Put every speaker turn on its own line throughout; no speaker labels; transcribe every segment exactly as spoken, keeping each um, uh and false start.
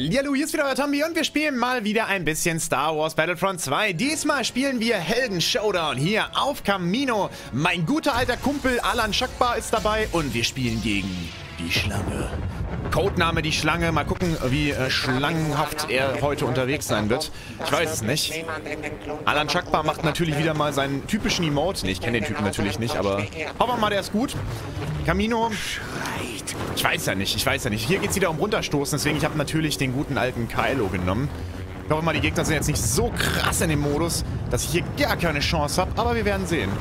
Hallihallo, hier ist wieder euer Tombi und wir spielen mal wieder ein bisschen Star Wars Battlefront zwei. Diesmal spielen wir Helden Showdown hier auf Kamino. Mein guter alter Kumpel Alan Shakbar ist dabei und wir spielen gegen die Schlange. Codename die Schlange. Mal gucken, wie äh, schlangenhaft er heute unterwegs sein wird. Ich weiß es nicht. Alan Shakbar macht natürlich wieder mal seinen typischen Emote. Nee, ich kenne den Typen natürlich nicht, aber hoffen wir mal, der ist gut. Kamino. Ich weiß ja nicht, ich weiß ja nicht. Hier geht es wieder um Runterstoßen, deswegen ich habe natürlich den guten alten Kylo genommen. Ich hoffe mal, die Gegner sind jetzt nicht so krass in dem Modus, dass ich hier gar keine Chance habe, aber wir werden sehen.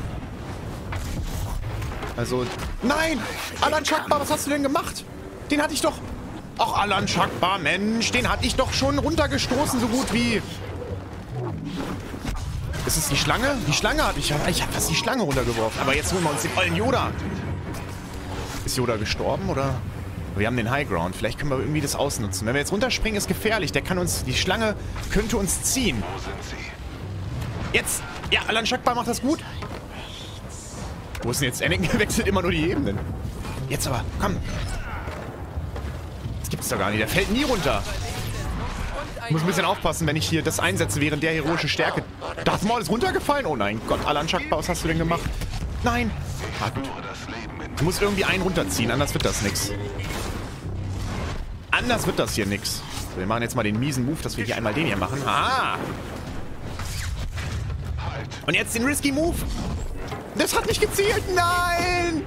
Also, nein! Alan Shakbar, was hast du denn gemacht? Den hatte ich doch... Ach, Alan Shakbar, Mensch, den hatte ich doch schon runtergestoßen, so gut wie... Ist es die Schlange? Die Schlange hatte ich... Ich habe fast die Schlange runtergeworfen, aber jetzt holen wir uns den ollen Yoda. Ist Yoda gestorben, oder? Wir haben den High Ground. Vielleicht können wir irgendwie das ausnutzen. Wenn wir jetzt runterspringen, ist gefährlich. Der kann uns... Die Schlange könnte uns ziehen. Jetzt! Ja, Alan Shakbar macht das gut. Wo ist denn jetzt? Anakin wechselt immer nur die Ebenen. Jetzt aber, komm. Das gibt's doch gar nicht. Der fällt nie runter. Ich muss ein bisschen aufpassen, wenn ich hier das einsetze, während der heroische Stärke... Darth Maul ist runtergefallen? Oh nein Gott, Alan Shakbar, was hast du denn gemacht? Nein! Ah, gut. Ich muss irgendwie einen runterziehen, anders wird das nix. Anders wird das hier nix. So, wir machen jetzt mal den miesen Move, dass wir hier einmal den hier machen. Ah! Und jetzt den risky Move. Das hat nicht gezielt. Nein!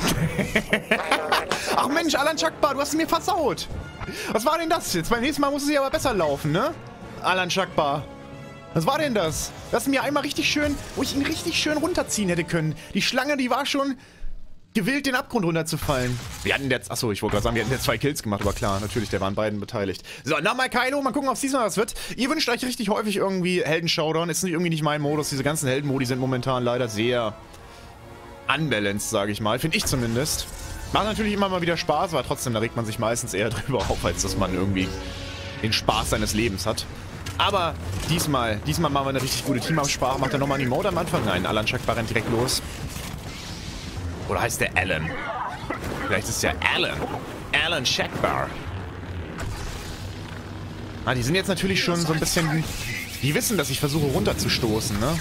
Ach Mensch, Alan Shakbar, du hast es mir versaut. Was war denn das jetzt? Beim nächsten Mal muss es hier aber besser laufen, ne? Alan Shakbar. Was war denn das? Das ist mir einmal richtig schön, wo ich ihn richtig schön runterziehen hätte können. Die Schlange, die war schon gewillt, den Abgrund runterzufallen. Wir hatten jetzt, achso, ich wollte gerade sagen, wir hatten jetzt zwei Kills gemacht, aber klar, natürlich, der waren beiden beteiligt. So, nochmal Kylo, mal gucken, ob es diesmal was wird. Ihr wünscht euch richtig häufig irgendwie Helden-Showdown. Ist irgendwie nicht mein Modus. Diese ganzen Helden-Modi sind momentan leider sehr unbalanced, sage ich mal. Finde ich zumindest. Macht natürlich immer mal wieder Spaß, aber trotzdem, da regt man sich meistens eher drüber auf, als dass man irgendwie den Spaß seines Lebens hat. Aber diesmal, diesmal machen wir eine richtig gute Teamabsprache. Macht er nochmal einen Emote am Anfang? Nein, Alan Shakbar rennt direkt los. Oder heißt der Alan? Vielleicht ist der Alan. Alan Shakbar. Ah, die sind jetzt natürlich schon so ein bisschen... Die wissen, dass ich versuche runterzustoßen, ne?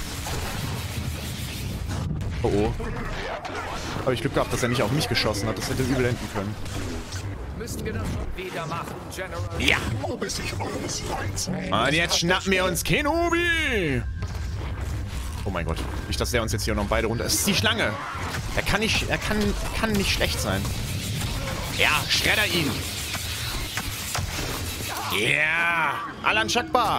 Oh oh. Habe ich Glück gehabt, dass er nicht auf mich geschossen hat. Das hätte übel enden können.
Müssen wir das schon wieder machen, General?
Ja! Und jetzt schnappen wir uns Kenobi! Oh mein Gott. Nicht, dass der uns jetzt hier noch beide runter... Es ist die Schlange! Er kann nicht... Er kann... kann nicht schlecht sein. Ja, schredder ihn! Ja! Yeah. Alan Shakbar!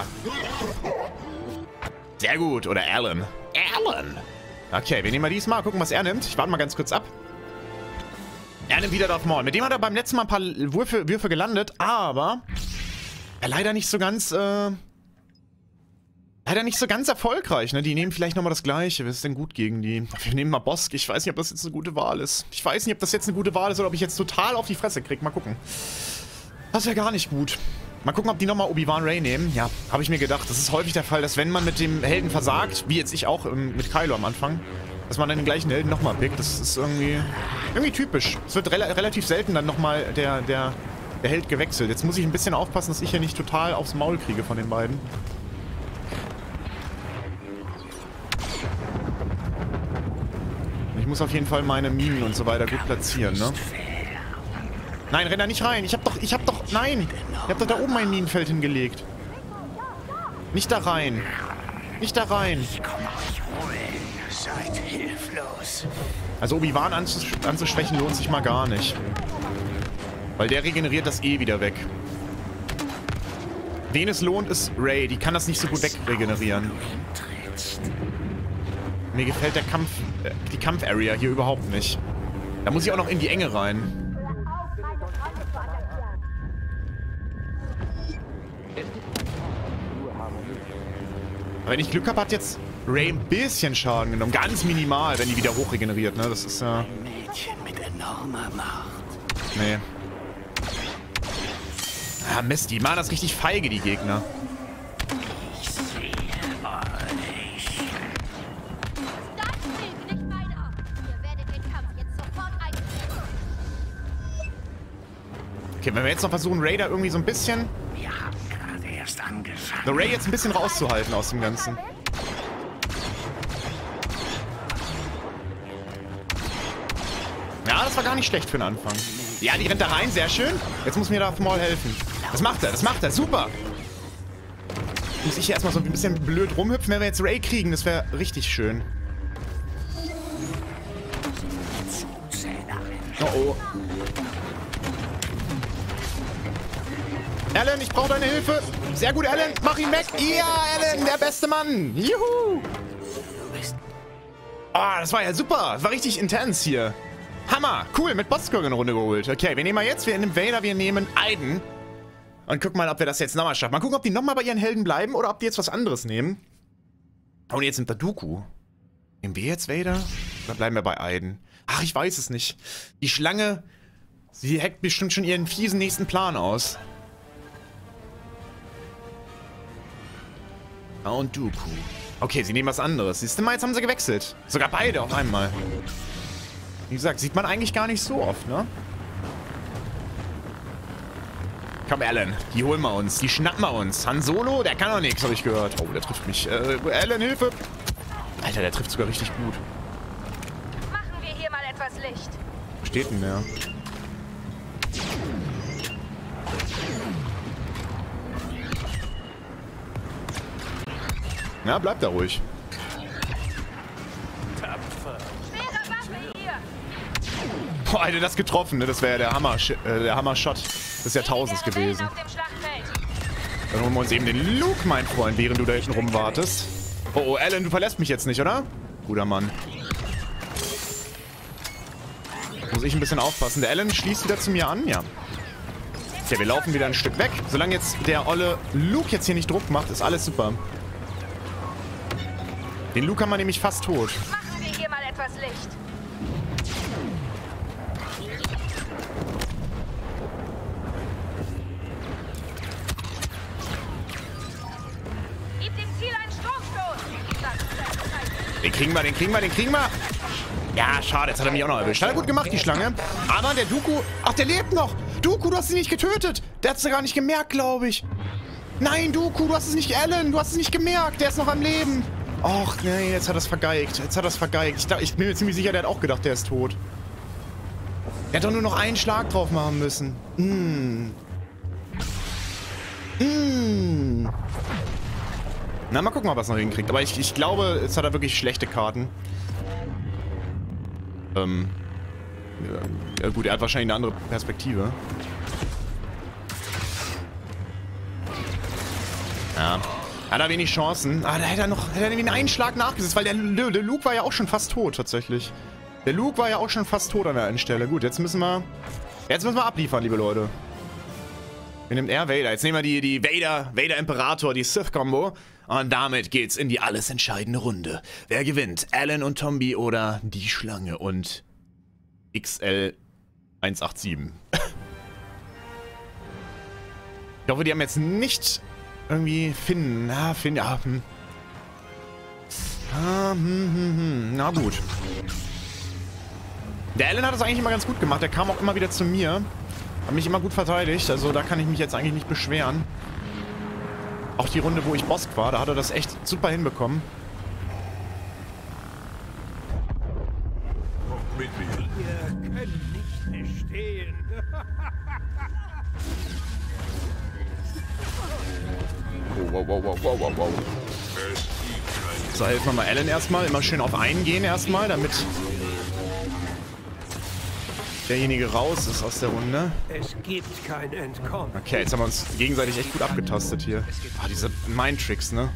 Sehr gut. Oder Alan. Alan! Okay, wir nehmen mal diesmal. Gucken, was er nimmt. Ich warte mal ganz kurz ab. Er nimmt wieder Darth Maul. Mit dem hat er beim letzten Mal ein paar Würfe, Würfe gelandet, aber er leider nicht so ganz, äh, leider nicht so ganz erfolgreich, ne? Die nehmen vielleicht nochmal das Gleiche. Was ist denn gut gegen die? Wir nehmen mal Bosk. Ich weiß nicht, ob das jetzt eine gute Wahl ist. Ich weiß nicht, ob das jetzt eine gute Wahl ist oder ob ich jetzt total auf die Fresse kriege. Mal gucken. Das wäre gar nicht gut. Mal gucken, ob die nochmal Obi-Wan Rey nehmen. Ja, habe ich mir gedacht. Das ist häufig der Fall, dass wenn man mit dem Helden versagt, wie jetzt ich auch ähm, mit Kylo am Anfang, dass man dann den gleichen Helden nochmal pickt. Das ist irgendwie, irgendwie typisch. Es wird rela relativ selten dann nochmal der, der, der Held gewechselt. Jetzt muss ich ein bisschen aufpassen, dass ich hier nicht total aufs Maul kriege von den beiden. Ich muss auf jeden Fall meine Minen und so weiter gut platzieren, ne? Nein, renn da nicht rein. Ich hab doch, ich hab doch, nein. Ich hab doch da oben mein Minenfeld hingelegt. Nicht da rein. Nicht da rein.
Seid hilflos.
Also Obi-Wan anzus anzuschwächen lohnt sich mal gar nicht. Weil der regeneriert das eh wieder weg. Wen es lohnt, ist Rey. Die kann das nicht so gut wegregenerieren. Mir gefällt der Kampf, äh, die Kampf-Area hier überhaupt nicht. Da muss ich auch noch in die Enge rein. Aber wenn ich Glück habe, hat jetzt Rey ein bisschen Schaden genommen. Ganz minimal, wenn die wieder hoch regeneriert, ne? Das ist ja... Äh
Ein Mädchen mit enormer Macht.
Nee. Ah, Mist, die machen das richtig feige, die Gegner.
Ich sehe euch.
Das nicht weiter. Ihr werdet den Kampf jetzt sofort einstellen.
Okay, wenn wir jetzt noch versuchen, Raider irgendwie so ein bisschen...
Wir haben angefangen.
The Ray jetzt ein bisschen rauszuhalten aus dem Ganzen. Ja, das war gar nicht schlecht für den Anfang. Ja, die rennt da rein, sehr schön. Jetzt muss mir da Maul helfen. Das macht er, das macht er, super. Muss ich hier erstmal so ein bisschen blöd rumhüpfen, wenn wir jetzt Ray kriegen. Das wäre richtig schön. Oh oh. Alan, ich brauche deine Hilfe. Sehr gut, Alan. Mach ihn weg. Ja, Alan, der beste Mann. Juhu. Ah, das war ja super. Das war richtig intens hier. Hammer. Cool, mit Bosskurg eine Runde geholt. Okay, wir nehmen mal jetzt, wir nehmen Vader, wir nehmen Aiden. Und gucken mal, ob wir das jetzt nochmal schaffen. Mal gucken, ob die nochmal bei ihren Helden bleiben oder ob die jetzt was anderes nehmen. Oh, und jetzt nimmt der Dooku. Nehmen wir jetzt Vader? Oder bleiben wir bei Aiden? Ach, ich weiß es nicht. Die Schlange, sie hackt bestimmt schon ihren fiesen nächsten Plan aus. Ah, und Dooku. Okay, sie nehmen was anderes. Siehst du mal, jetzt haben sie gewechselt. Sogar beide auf einmal. Wie gesagt, sieht man eigentlich gar nicht so oft, ne? Komm, Alan, die holen wir uns. Die schnappen wir uns. Han Solo, der kann doch nichts, habe ich gehört. Oh, der trifft mich. Äh, Alan, Hilfe! Alter, der trifft sogar richtig gut.
Machen wir hier mal etwas Licht.
Wo steht denn der? Ja, bleib da ruhig.
Schwere Waffe hier.
Boah, Alter, das getroffen, ne? Das wäre ja der Hammer, äh, der Hammer-Shot des Jahrtausends gewesen.
Auf dem Schlachtfeld.
Dann holen wir uns eben den Luke, mein Freund, während du da hinten rumwartest. Oh, oh, Alan, du verlässt mich jetzt nicht, oder? Guter Mann. Muss ich ein bisschen aufpassen. Der Alan schließt wieder zu mir an, ja. Okay, wir laufen wieder ein Stück weg. Solange jetzt der olle Luke jetzt hier nicht Druck macht, ist alles super. Den Luke haben wir nämlich fast tot.
Machen wir hier mal etwas Licht. Gib dem Ziel einen Stromstoß.
Den kriegen wir, den kriegen wir, den kriegen wir. Ja, schade, jetzt hat er mich auch noch erwischt. Hat er gut gemacht, die Schlange. Aber der Dooku... Ach, der lebt noch. Dooku, du hast ihn nicht getötet. Der hat es gar nicht gemerkt, glaube ich. Nein, Dooku, du hast es nicht... Alan, du hast es nicht gemerkt. Der ist noch am Leben. Och, nee, jetzt hat er es vergeigt. Jetzt hat er es vergeigt. Ich, ich bin mir ziemlich sicher, der hat auch gedacht, der ist tot. Er hat doch nur noch einen Schlag drauf machen müssen. Mm. Mm. Na, mal gucken, ob er es noch hinkriegt. Aber ich, ich glaube, jetzt hat er wirklich schlechte Karten. Ähm. Ja, ja gut, er hat wahrscheinlich eine andere Perspektive. Ja. Hat er wenig Chancen. Ah, da hätte er noch hätte er irgendwie einen Schlag nachgesetzt, weil der, der Luke war ja auch schon fast tot, tatsächlich. Der Luke war ja auch schon fast tot an der einen Stelle. Gut, jetzt müssen wir... Jetzt müssen wir abliefern, liebe Leute. Wir nehmen er Vader. Jetzt nehmen wir die, die Vader, Vader Imperator, die Sith-Kombo. Und damit geht's in die alles entscheidende Runde. Wer gewinnt? Alan und Tombi oder die Schlange und X L eins acht sieben? Ich hoffe, die haben jetzt nicht... Irgendwie Finn, na, Finn, ja, hm. Ah, hm, hm, hm. Na gut. Der Alan hat das eigentlich immer ganz gut gemacht. Der kam auch immer wieder zu mir. Hat mich immer gut verteidigt. Also da kann ich mich jetzt eigentlich nicht beschweren. Auch die Runde, wo ich Boss war, da hat er das echt super hinbekommen.
Mit mir.
Wir können nicht bestehen.
Wow, wow, wow, wow, wow, wow. So, helfen wir mal Alan erstmal. Immer schön auf einen gehen erstmal, damit derjenige raus ist aus der Runde.
Es gibt kein Entkommen.
Okay, jetzt haben wir uns gegenseitig echt gut abgetastet hier. Ah, diese Mind-Tricks, ne?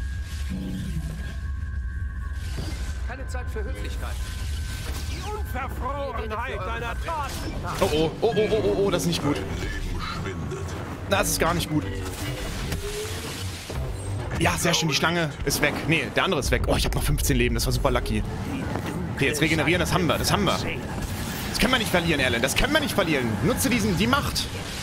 Keine Zeit für Höflichkeit.
Die Unverfrorenheit deiner Taten.
Oh, oh, oh, oh, oh, oh, oh, das ist nicht gut.
Leben schwindet.
Das ist gar nicht gut. Ja, sehr schön, die Schlange ist weg. Nee, der andere ist weg. Oh, ich habe noch fünfzehn Leben, das war super lucky. Okay, jetzt regenerieren, das haben wir, das haben wir. Das können wir nicht verlieren, Alan, das können wir nicht verlieren. Nutze diesen, die Macht.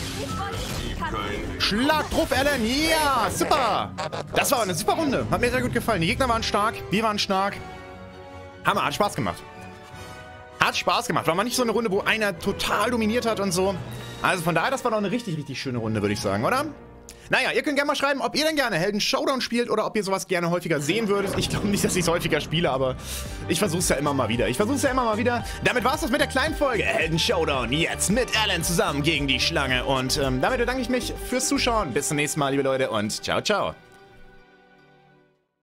Schlag drauf, Alan, ja, super. Das war eine super Runde, hat mir sehr gut gefallen. Die Gegner waren stark, wir waren stark. Hammer, hat Spaß gemacht. Hat Spaß gemacht, war mal nicht so eine Runde, wo einer total dominiert hat und so. Also von daher, das war doch eine richtig, richtig schöne Runde, würde ich sagen, oder? Naja, ihr könnt gerne mal schreiben, ob ihr denn gerne Helden Showdown spielt oder ob ihr sowas gerne häufiger sehen würdet. Ich glaube nicht, dass ich es häufiger spiele, aber ich versuche es ja immer mal wieder. Ich versuche es ja immer mal wieder. Damit war es das mit der kleinen Folge Helden Showdown. Jetzt mit Alan zusammen gegen die Schlange. Und ähm, damit bedanke ich mich fürs Zuschauen. Bis zum nächsten Mal, liebe Leute, und ciao, ciao.